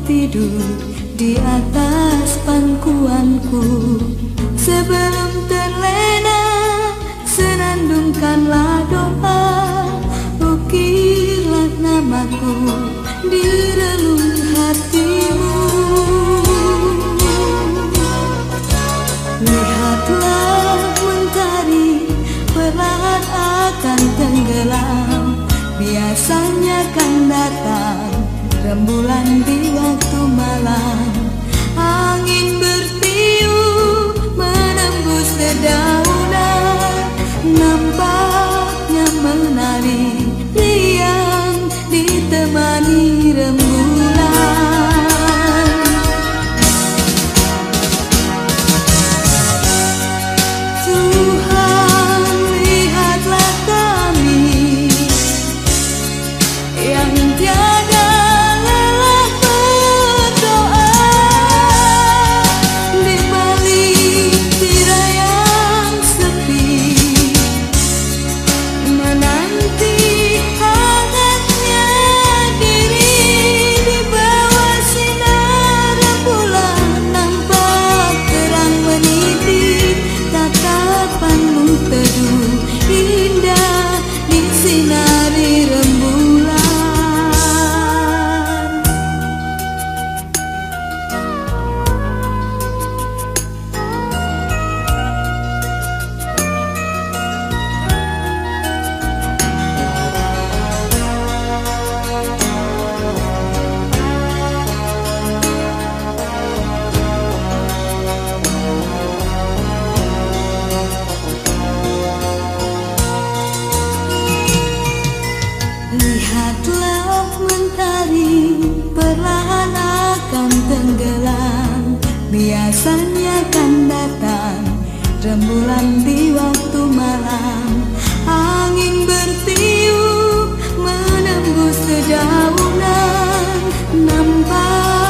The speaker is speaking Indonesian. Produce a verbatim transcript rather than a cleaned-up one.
tidur di atas pangkuanku. Sebelum terlena, senandungkanlah doa, ukirlah namaku di relung hatimu. Lihatlah mentari perlahan akan tenggelam, biasanya kan datang rembulan di waktu malam. Angin bertiup menembus dedaunan, nampaknya menari riang ditemani rembulan. Tuhan, lihatlah kami yang tiada lelah berdoa di balik tirai yang sepi, menanti hangatnya diri di bawah sinar rembulan. Nampak terang meniti, tatapanmu teduh indah disinari rembulan. Lihatlah mentari perlahan akan tenggelam, biasanya kan datang rembulan di waktu malam. Angin bertiup menembus dedaunan, nampak